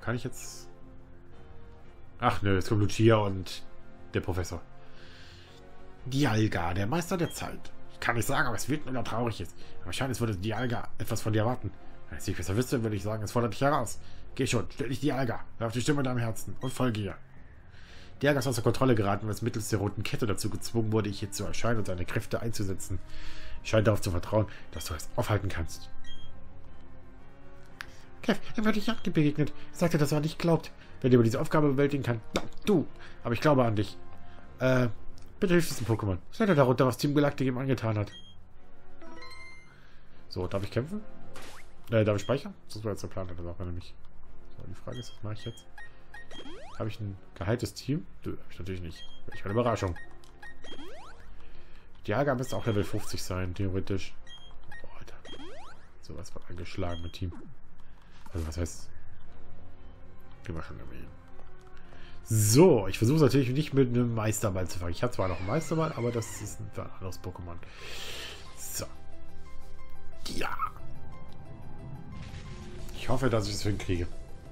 kann ich jetzt... Ach nö, jetzt kommt Lucia und der Professor. Dialga, der Meister der Zeit. Ich kann nicht sagen, ob es wütend oder traurig ist. Aber wahrscheinlich würde Dialga etwas von dir erwarten. Wenn ich es besser wüsste, würde ich sagen, es fordert dich heraus. Geh schon, stell dich Dialga. Hör auf die Stimme in deinem Herzen und folge ihr. Dialga ist außer Kontrolle geraten und ist mittels der roten Kette dazu gezwungen wurde, hier zu erscheinen und seine Kräfte einzusetzen. Ich scheine darauf zu vertrauen, dass du es aufhalten kannst. Kev, er wird dich Jagd begegnet. Er sagte, dass er an dich glaubt. Wenn er über diese Aufgabe bewältigen kann. Na, du. Aber ich glaube an dich. Bitte hilf diesem Pokémon. Was hält er darunter, was Team Galactic ihm angetan hat? So, darf ich kämpfen? Darf ich speichern? Das war jetzt der Plan der Sache nämlich. So, die Frage ist, was mache ich jetzt? Habe ich ein geheiltes Team? Nö, habe ich natürlich nicht. Welch eine Überraschung. Dialga müsste auch Level 50 sein, theoretisch. Oh, Alter. So was von angeschlagen mit Team. Also was heißt... Gehen wir schon erwähnen. So, ich versuche es natürlich nicht mit einem Meisterball zu fangen. Ich habe zwar noch einen Meisterball, aber das ist ein anderes Pokémon. So. Ja. Ich hoffe, dass ich es hinkriege.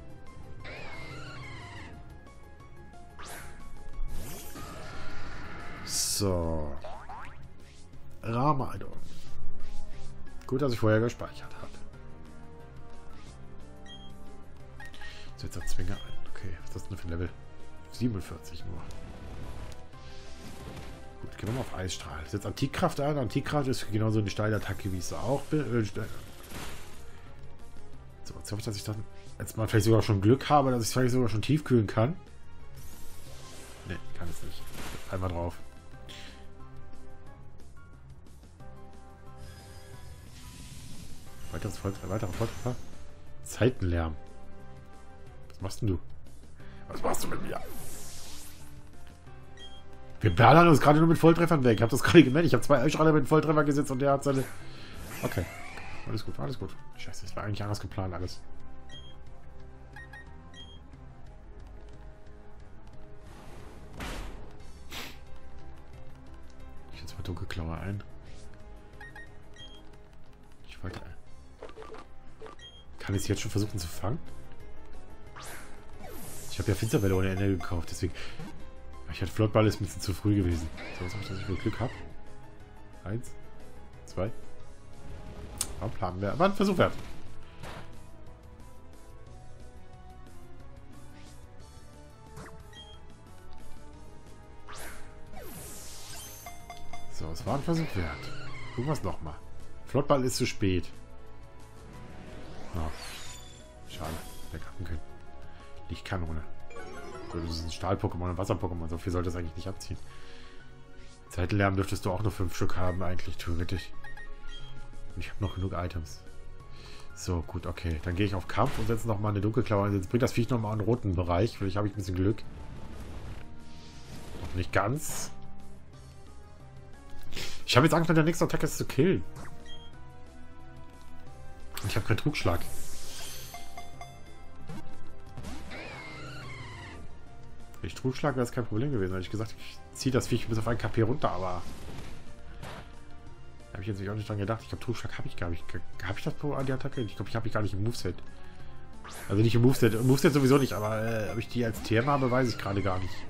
So. Ramadon. Gut, dass ich vorher gespeichert habe. So, jetzt Zwinge ein. Okay, was ist das denn für ein Level? 47 nur. Gut, gehen wir mal auf Eisstrahl. Setzt Antikkraft ein. Antikkraft ist genauso eine Steinattacke, wie ich es auch bin. So, jetzt hoffe ich, dass ich dann jetzt mal vielleicht sogar schon Glück habe, dass ich es vielleicht sogar schon tiefkühlen kann. Ne, kann es nicht. Einmal drauf. Weiterer Volltreffer. Zeitenlärm. Was machst denn du? Was machst du mit mir? Wir ballern uns gerade nur mit Volltreffern weg. Ich habe das gerade gemerkt. Ich habe 2 Eisstrahler mit Volltreffer gesetzt und der hat seine... Okay. Alles gut, alles gut. Scheiße, das war eigentlich anders geplant alles. Ich setze mal Dunkelklaue ein. Ich wollte... Kann ich es jetzt schon versuchen zu fangen? Ich habe ja Finsterwelle ohne Ende gekauft, deswegen... Ich hatte Flottball, ist ein bisschen zu früh gewesen. So, jetzt hoffe ich, dass ich wohl Glück habe. 1, 2. Planen wir. Aber ein Versuch wert. So, es war ein Versuch wert. Gucken wir es nochmal. Flottball ist zu spät. Oh, schade. Hätte klappen können. Lichtkanone. Das ist ein Stahl-Pokémon, ein Wasser-Pokémon. So viel sollte es eigentlich nicht abziehen. Zeitenlärm dürftest du auch nur 5 Stück haben, eigentlich, theoretisch. Und ich habe noch genug Items. So, gut, okay. Dann gehe ich auf Kampf und setze nochmal eine Dunkelklaue ein. Jetzt bringt das Viech nochmal einen roten Bereich. Vielleicht habe ich ein bisschen Glück. Noch nicht ganz. Ich habe jetzt Angst, mit der nächsten Attacke es zu killen. Ich habe keinen Trugschlag. Ich Trugschlag wäre es kein Problem gewesen. Hätte ich gesagt, ich ziehe das Viech bis auf ein KP runter, aber... Da habe ich jetzt auch nicht dran gedacht. Ich glaube, Trugschlag habe ich gar nicht. Habe ich das an die Attacke? Ich glaube, ich habe ich gar nicht im Moveset. Also nicht im Moveset. Im Moveset sowieso nicht, aber ob ich die als TM habe, weiß ich gerade gar nicht.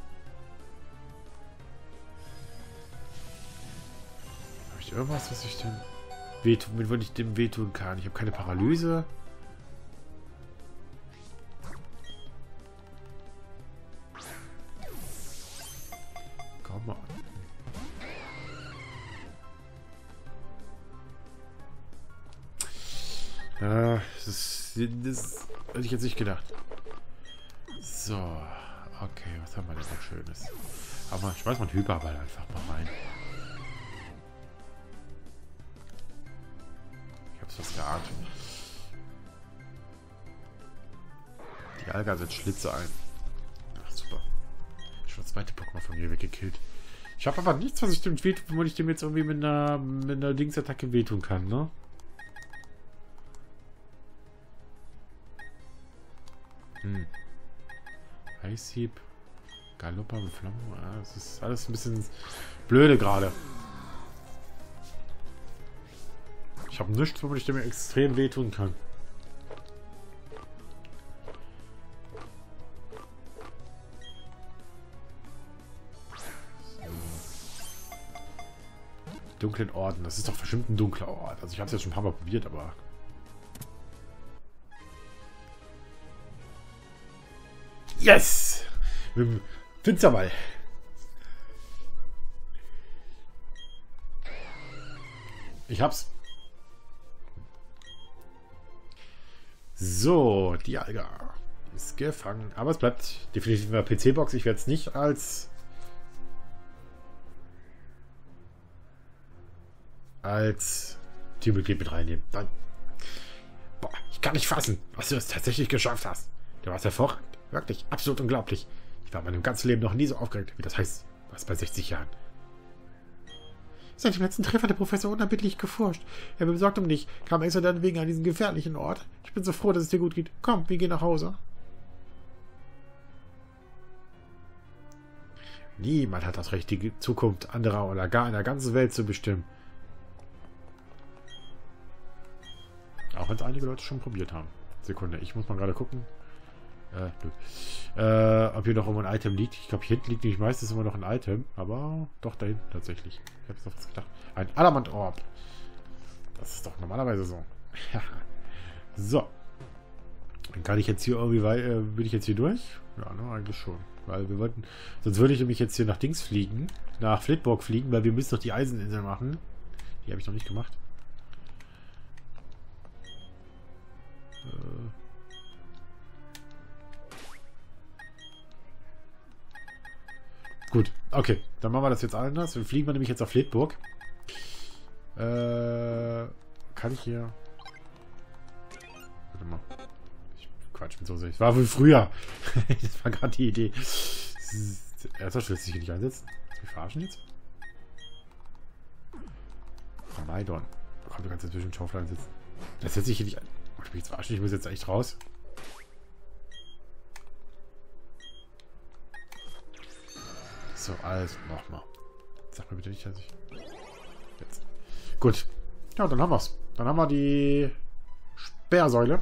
Habe ich irgendwas, was ich denn... Womit würde ich dem wehtun kann? Ich habe keine Paralyse. Komm mal. Das hätte ich jetzt nicht gedacht. So. Okay, was haben wir denn noch Schönes? Aber ich weiß mal einen Hyperball einfach mal rein. Ich hab's was geahnt. Die Alga setzt Schlitze ein. Ach, super. Schon das zweite Pokémon von mir weggekillt. Ich habe aber nichts, was ich dem wehtun, wo ich dem jetzt irgendwie mit einer Dingsattacke wehtun kann, ne? Eishieb, Galoppa, Beflammung. Das ist alles ein bisschen blöde gerade. Ich habe nichts, womit ich dem extrem wehtun kann. Dunklen Orden. Das ist doch bestimmt ein dunkler Ort. Also ich habe es jetzt schon ein paar Mal probiert, aber... Yes! Finsterwall. Ich hab's. So, die Alga ist gefangen. Aber es bleibt definitiv in der PC-Box. Ich werde es nicht als Teammitglied mit reinnehmen. Nein. Boah, ich kann nicht fassen, was du es tatsächlich geschafft hast. Du warst hervorragend. Wirklich, absolut unglaublich. Ich war in meinem ganzen Leben noch nie so aufgeregt, wie das heißt, was bei 60 Jahren. Seit dem letzten Treffer hat der Professor unerbittlich geforscht. Er war besorgt um dich, kam extra dann wegen an diesen gefährlichen Ort. Ich bin so froh, dass es dir gut geht. Komm, wir gehen nach Hause. Niemand hat das Recht, die Zukunft anderer oder gar einer ganzen Welt zu bestimmen. Auch wenn es einige Leute schon probiert haben. Sekunde, ich muss mal gerade gucken. Ob hier noch irgendwo ein Item liegt. Ich glaube, hier hinten liegt nicht meistens immer noch ein Item. Aber doch, da hinten tatsächlich. Ich habe es doch was gedacht. Ein Adamant-Orb. Das ist doch normalerweise so. So. Dann kann ich jetzt hier irgendwie bin ich jetzt hier durch? Ja, ne, eigentlich schon. Weil wir wollten... Sonst würde ich nämlich jetzt hier nach Dings fliegen. Nach Flitburg fliegen, weil wir müssen noch die Eiseninsel machen. Die habe ich noch nicht gemacht. Gut, okay. Dann machen wir das jetzt anders. Wir fliegen nämlich jetzt auf Flitburg. Kann ich hier... Warte mal. Quatsch, mit so sehr. Das war wohl früher. Das war gerade die Idee. Ernsthaft, willst du dich hier nicht einsetzen? Wir verarschen jetzt? Maidon. Komm, du kannst jetzt zwischen den Schauflein sitzen. Das setze ich hier nicht ein. Ich mich jetzt verarschen, ich muss jetzt echt raus. So, also nochmal. Sag mir bitte nicht, dass ich... Jetzt. Gut. Ja, dann haben wir's. Dann haben wir die Sperrsäule.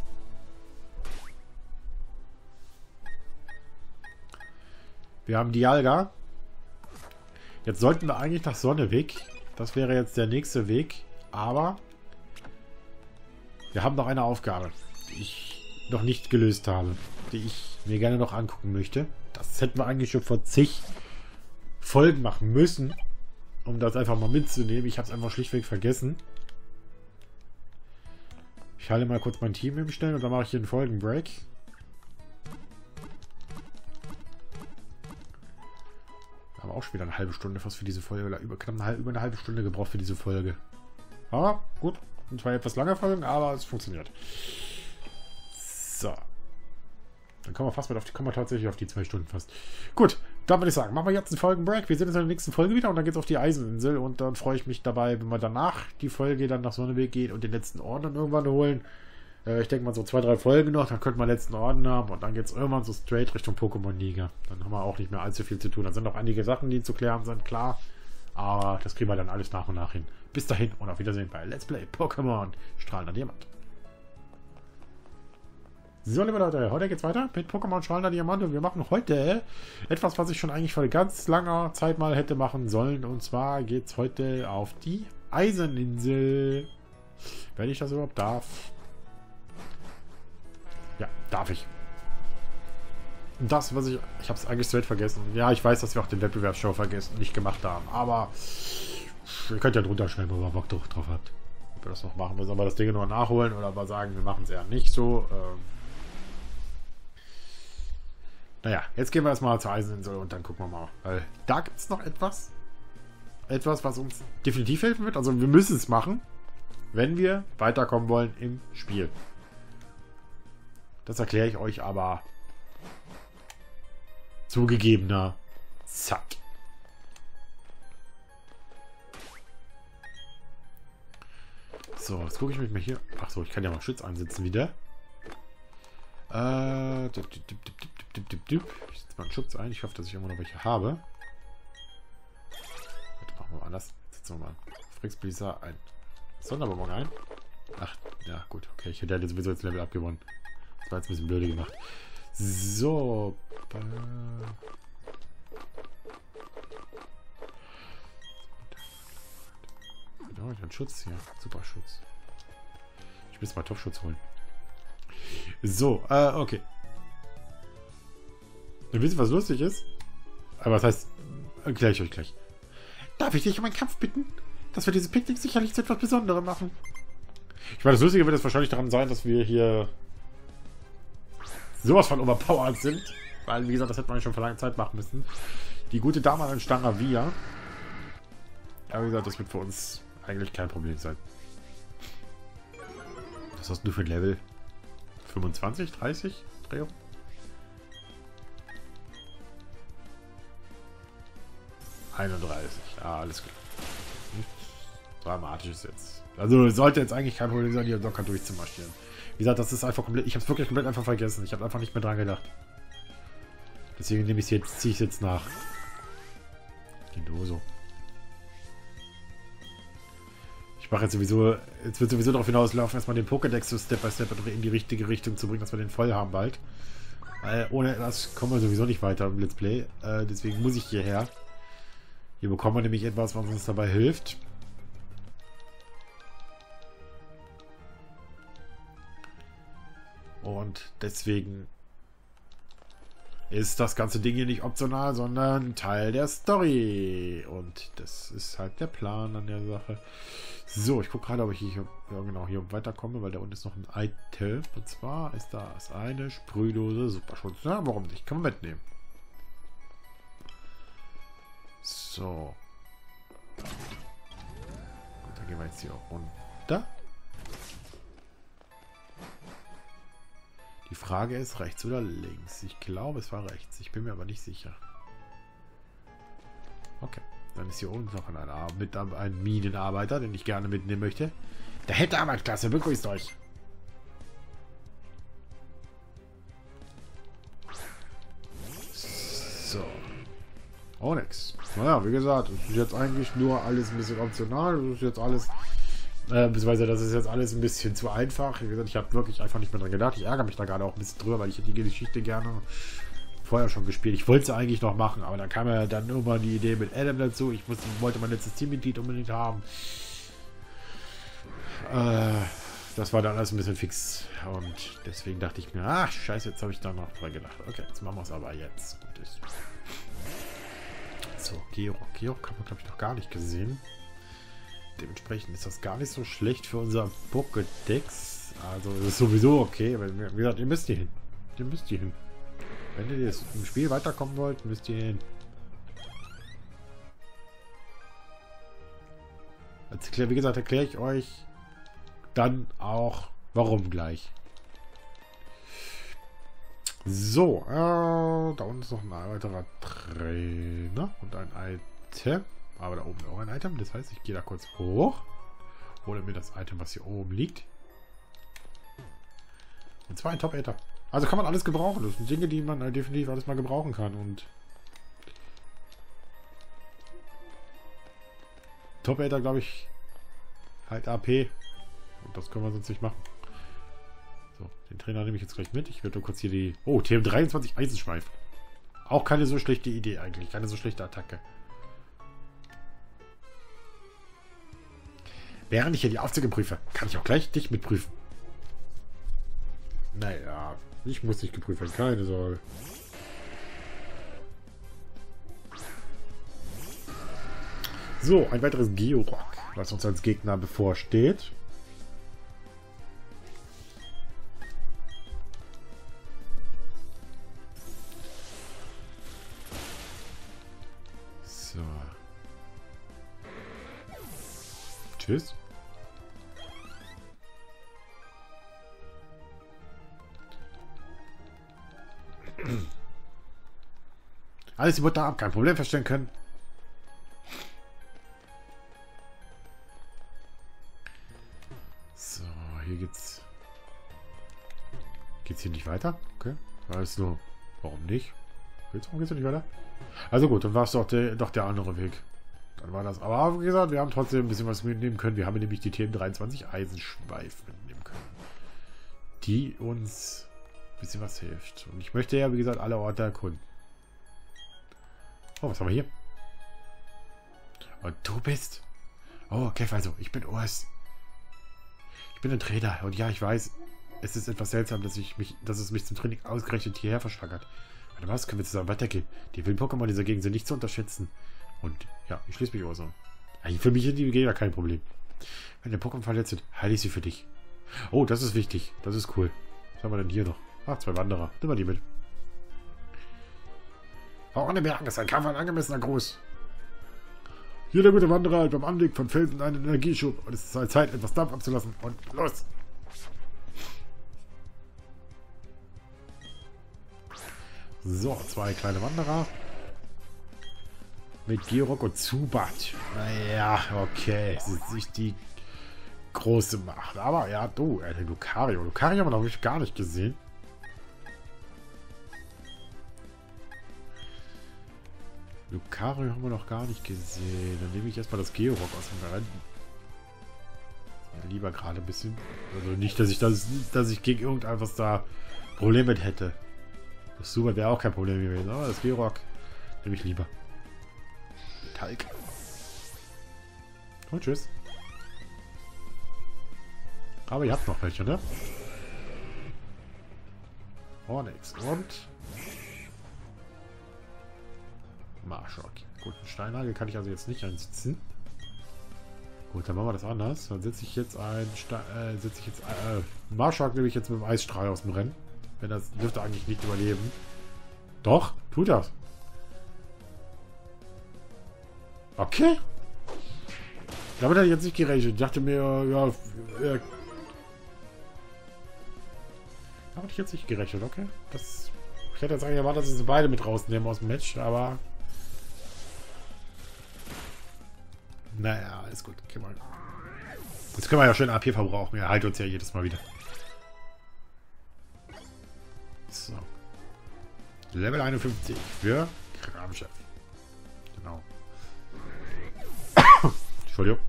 Wir haben die Alga. Jetzt sollten wir eigentlich nach Sonneweg. Das wäre jetzt der nächste Weg. Aber wir haben noch eine Aufgabe, die ich noch nicht gelöst habe. Die ich mir gerne noch angucken möchte. Das hätten wir eigentlich schon vor zig Folgen machen müssen, um das einfach mal mitzunehmen. Ich habe es einfach schlichtweg vergessen. Ich halte mal kurz mein Team im Stellen und dann mache ich hier einen Folgenbreak. Aber auch schon wieder eine halbe Stunde fast für diese Folge. Oder über eine halbe Stunde gebraucht für diese Folge. Aber gut. Und zwar etwas lange Folgen, aber es funktioniert. So. Dann kommen wir tatsächlich auf die 2 Stunden fast. Gut, dann würde ich sagen, machen wir jetzt einen Folgenbreak. Wir sehen uns in der nächsten Folge wieder und dann geht es auf die Eiseninsel. Und dann freue ich mich dabei, wenn wir danach die Folge dann nach Sonneweg gehen und den letzten Orden dann irgendwann holen. Ich denke mal so 2, 3 Folgen noch, dann könnten wir den letzten Orden haben und dann geht es irgendwann so straight Richtung Pokémon-Liga. Dann haben wir auch nicht mehr allzu viel zu tun. Dann sind noch einige Sachen, die zu klären sind, klar. Aber das kriegen wir dann alles nach und nach hin. Bis dahin und auf Wiedersehen bei Let's Play Pokémon Strahlender Diamant. So, liebe Leute, heute geht's weiter mit Pokémon Strahlender Diamant und wir machen heute etwas, was ich schon eigentlich vor ganz langer Zeit mal hätte machen sollen. Und zwar geht's heute auf die Eiseninsel. Wenn ich das überhaupt darf. Ja, darf ich. Und das, was ich habe es eigentlich straight vergessen. Ja, ich weiß, dass wir auch den Wettbewerbsshow vergessen, nicht gemacht haben. Aber ihr könnt ja drunter schreiben, ob ihr Bock drauf habt. Ob wir das noch machen. Sollen wir das Ding nur nachholen oder aber sagen, wir machen es eher nicht so. Naja, jetzt gehen wir erstmal zur Eiseninsel und dann gucken wir mal. Weil da gibt es noch etwas. Etwas, was uns definitiv helfen wird. Also wir müssen es machen, wenn wir weiterkommen wollen im Spiel. Das erkläre ich euch aber zu gegebener Zeit. So, jetzt gucke ich mich mal hier. Achso, ich kann ja mal Schutz einsetzen wieder. Ich setze mal einen Schutz ein. Ich hoffe, dass ich immer noch welche habe. Warte, machen wir mal anders. Setzen wir mal Frix Blizzard ein Sonderbonbon ein. Ach, ja, gut. Okay, ich hätte ja sowieso jetzt Level abgewonnen. Das war jetzt ein bisschen blöde gemacht. So. Oh, ich habe Schutz hier. Super Schutz. Ich muss mal Topfschutz holen. So, okay. Und wisst ihr, was lustig ist? Aber was heißt... Erkläre ich euch gleich. Darf ich dich um einen Kampf bitten? Dass wir dieses Picknick sicherlich zu etwas Besonderem machen. Ich meine, das Lustige wird jetzt wahrscheinlich daran sein, dass wir hier sowas von overpowered sind. Weil, wie gesagt, das hätte man schon vor langer Zeit machen müssen. Die gute Dame an Staravia. Aber wie gesagt, das wird für uns eigentlich kein Problem sein. Was hast du für ein Level? 25, 30? Drehung? Ah, alles klar. Nichts Dramatisches jetzt. Also sollte jetzt eigentlich kein Problem sein, hier locker durchzumarschieren. Wie gesagt, das ist einfach komplett... Ich habe es wirklich komplett einfach vergessen. Ich habe einfach nicht mehr dran gedacht. Deswegen nehme ich es jetzt, ziehe ich es jetzt nach. Genauso. Ich mache jetzt sowieso... Jetzt wird sowieso darauf hinauslaufen, erstmal den Pokédex so Step by Step in die richtige Richtung zu bringen, dass wir den voll haben bald. Ohne das kommen wir sowieso nicht weiter im Let's Play. Deswegen muss ich hierher. Hier bekommen wir nämlich etwas, was uns dabei hilft. Und deswegen ist das ganze Ding hier nicht optional, sondern Teil der Story. Und das ist halt der Plan an der Sache. So, ich gucke gerade, ob ich hier, ja genau, hier weiterkomme, weil da unten ist noch ein Item. Und zwar ist das eine Sprühdose Superschutz. Ja, warum nicht? Kann man mitnehmen. So. Gut, dann gehen wir jetzt hier runter. Die Frage ist, rechts oder links? Ich glaube, es war rechts. Ich bin mir aber nicht sicher. Okay. Dann ist hier oben noch ein Minenarbeiter, den ich gerne mitnehmen möchte. Der Hittearbeitklasse, begrüßt euch. So. Oh, nix. Naja, wie gesagt, das ist jetzt eigentlich nur alles ein bisschen optional. Das ist jetzt alles... beziehungsweise das ist jetzt alles ein bisschen zu einfach. Wie gesagt, ich habe wirklich einfach nicht mehr dran gedacht. Ich ärgere mich da gerade auch ein bisschen drüber, weil ich hätte die Geschichte gerne vorher schon gespielt. Ich wollte es eigentlich noch machen, aber dann kam ja dann irgendwann die Idee mit Adam dazu. Ich wollte mein letztes Teammitglied unbedingt haben. Das war dann alles ein bisschen fix. Und deswegen dachte ich mir, ach scheiße, jetzt habe ich da noch dran gedacht. Okay, jetzt machen wir es aber jetzt. Gut ist. So, Georg. Georg haben wir, glaube ich, noch gar nicht gesehen. Dementsprechend ist das gar nicht so schlecht für unser Pokédex. Also, das ist sowieso okay. Aber wie gesagt, ihr müsst hier hin. Ihr müsst hier hin. Wenn ihr jetzt im Spiel weiterkommen wollt, müsst ihr hier hin. Wie gesagt, erkläre ich euch dann auch, warum gleich. So, da unten ist noch ein weiterer Trainer und ein Item. Aber da oben auch ein Item. Das heißt, ich gehe da kurz hoch. Hole mir das Item, was hier oben liegt. Und zwar ein Top-Äther. Also kann man alles gebrauchen. Das sind Dinge, die man definitiv alles mal gebrauchen kann. Und Top-Äther, glaube ich, halt AP. Und das können wir sonst nicht machen. So, den Trainer nehme ich jetzt gleich mit. Ich werde nur kurz hier die... Oh, TM23 Eisenschweif. Auch keine so schlechte Idee eigentlich. Keine so schlechte Attacke. Während ich hier die Aufzüge prüfe, kann ich auch gleich dich mitprüfen. Naja, ich muss dich geprüft werden, keine Sorge. So, ein weiteres Georg, was uns als Gegner bevorsteht. So. Tschüss. Alles die Mutter ab, kein Problem feststellen können. So, hier geht's. Geht's hier nicht weiter? Okay. Alles nur. Warum nicht? Warum geht's hier nicht weiter? Also gut, dann war es doch der andere Weg. Dann war das. Aber wie gesagt, wir haben trotzdem ein bisschen was mitnehmen können. Wir haben nämlich die TM23 Eisenschweif mitnehmen können. Die uns ein bisschen was hilft. Und ich möchte ja, wie gesagt, alle Orte erkunden. Oh, was haben wir hier? Und du bist... Oh, Kev, also, ich bin Urs. Ich bin ein Trainer. Und ja, ich weiß, es ist etwas seltsam, dass es mich zum Training ausgerechnet hierher verschlagert. Warte, was? Können wir zusammen weitergehen? Die wilden Pokémon dieser Gegend sind nicht zu unterschätzen. Und ja, ich schließe mich Urs an. Für mich sind die Gegner kein Problem. Wenn der Pokémon verletzt sind, heile ich sie für dich. Oh, das ist wichtig. Das ist cool. Was haben wir denn hier noch? Ach, 2 Wanderer. Nimm mal die mit. Auch ohne Bergen ist ein Kampf ein angemessener Gruß. Jeder gute Wanderer hat beim Anblick von Felsen einen Energieschub. Und es ist halt Zeit, etwas Dampf abzulassen. Und los! So, 2 kleine Wanderer. Mit Georock und Zubat. Naja, okay. Es ist nicht die große Macht. Aber ja, du, Lucario. Lucario haben wir noch gar nicht gesehen. Lucario haben wir noch gar nicht gesehen. Dann nehme ich erstmal das Georock aus dem Rennen. Ja, lieber gerade ein bisschen. Also nicht, dass ich gegen irgendetwas da Probleme mit hätte. Das Super wäre auch kein Problem gewesen. Aber das Georock nehme ich lieber. Talg. Und tschüss. Aber ihr habt noch welche, ne? Oh, nix. Und Marschok. Gut, einen Steinhagel kann ich also jetzt nicht einsetzen. Gut, dann machen wir das anders. Dann setze ich jetzt Marschok nehme ich jetzt mit dem Eisstrahl aus dem Rennen. Wenn das dürfte eigentlich nicht überleben. Doch, tut das. Okay. Damit hatte ich jetzt nicht gerechnet. Ich dachte mir, ja, damit hatte ich jetzt nicht gerechnet, okay. Ich hätte jetzt eigentlich erwartet, dass sie beide mit rausnehmen aus dem Match, aber naja, alles gut. Jetzt können wir ja schön AP verbrauchen. Er heilt uns ja jedes Mal wieder. So. Level 51 für Kramchef. Genau. Entschuldigung.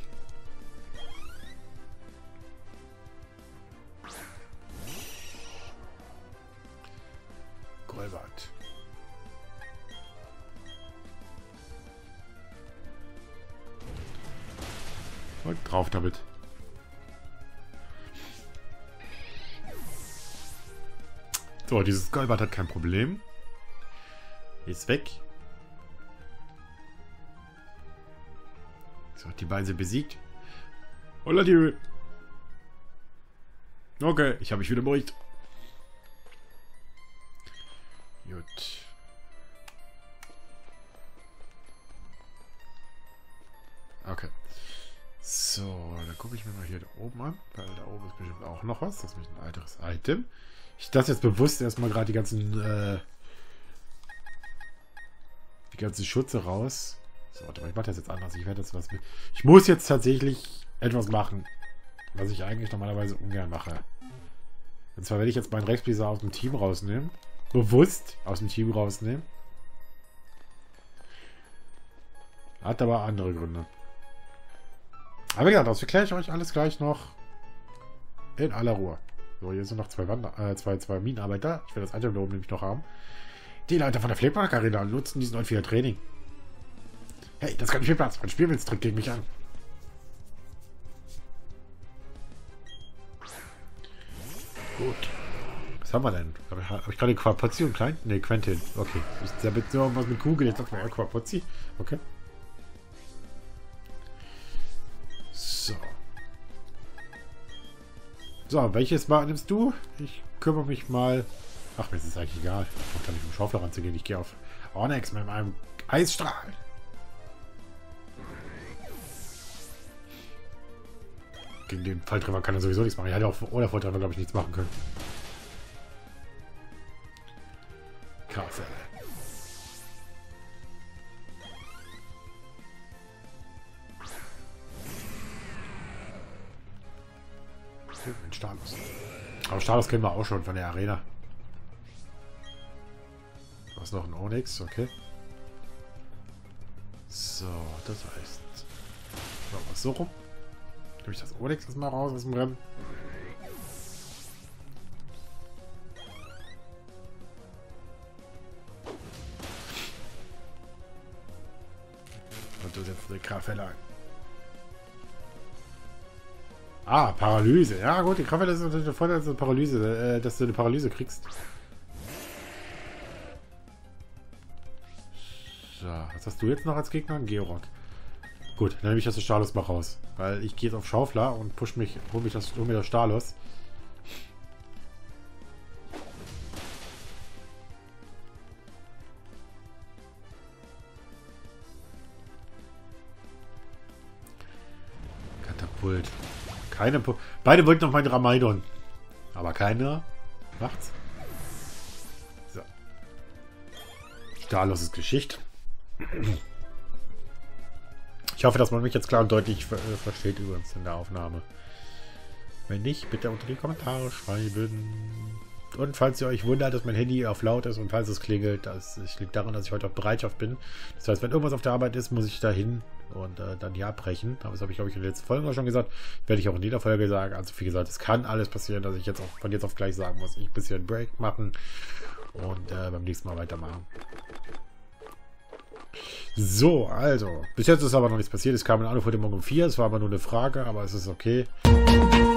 Golbart. Und drauf damit. So, dieses Golbart hat kein Problem. Ist weg. So, die beiden sind besiegt. Holla die. Okay, ich habe mich wieder beruhigt. Gut. Okay. So, dann gucke ich mir mal hier da oben an, weil da oben ist bestimmt auch noch was. Das ist nämlich ein weiteres Item. Ich lasse jetzt bewusst erstmal gerade die ganzen Schutze raus. So, warte mal, ich mache das jetzt anders. Ich muss jetzt tatsächlich etwas machen, was ich eigentlich normalerweise ungern mache. Und zwar werde ich jetzt meinen Rex-Blizzard aus dem Team rausnehmen. Bewusst aus dem Team rausnehmen. Hat aber andere Gründe. Aber ja, das erkläre ich euch alles gleich noch in aller Ruhe. So, hier sind noch zwei Minenarbeiter. Ich will das Item da oben nämlich noch haben. Die Leute von der Flipmark Arena nutzen diesen Ort für ihr Training. Hey, das ist kein Spielplatz. Mein Spielwitz tritt gegen mich an. Gut. Was haben wir denn? Habe ich gerade Quapozzi und Klein? Ne, Quentin. Okay. Ist ja mit so irgendwas mit Kugel. Jetzt sagt man ja Quapozzi. Okay. So. So, welches Mal nimmst du? Ich kümmere mich mal. Ach, mir ist es eigentlich egal. Ich brauche da nicht mit dem Schaufler ranzugehen. Ich gehe auf Onyx mit meinem Eisstrahl. Gegen den Falltreffer kann er sowieso nichts machen. Er hätte auch ohne Falltreffer, glaube ich, nichts machen können. Kaffee. Den Stalos. Aber Stalos kennen wir auch schon von der Arena. Was noch ein Onyx, okay. So, das heißt. So rum. Durch das Onyx erstmal raus aus dem Rennen. Und du setzt eine Kraftwelle ein. Ah, Paralyse. Ja gut, die Kraft ist natürlich der Vorteil, dass du eine Paralyse kriegst. So, was hast du jetzt noch als Gegner? Ein Georg. Gut, dann nehme ich das Stalos mal raus. Weil ich gehe jetzt auf Schaufler und hol mir das Stalos. Katapult. Beide wollten noch meinen Ramaidon. Aber keiner macht's. So. Stalos ist Geschichte. Ich hoffe, dass man mich jetzt klar und deutlich versteht übrigens in der Aufnahme. Wenn nicht, bitte unter die Kommentare schreiben. Und falls ihr euch wundert, dass mein Handy auf laut ist und falls es klingelt, das liegt daran, dass ich heute auf Bereitschaft bin. Das heißt, wenn irgendwas auf der Arbeit ist, muss ich da hin und dann hier abbrechen. Aber das habe ich, glaube ich, in der letzten Folge auch schon gesagt. Werde ich auch in jeder Folge sagen. Also wie gesagt, es kann alles passieren, dass ich jetzt auch von jetzt auf gleich sagen muss, ich ein bisschen Break machen und beim nächsten Mal weitermachen. So, also. Bis jetzt ist aber noch nichts passiert. Es kam eine Antwort heute Morgen um 4. Es war aber nur eine Frage, aber es ist okay.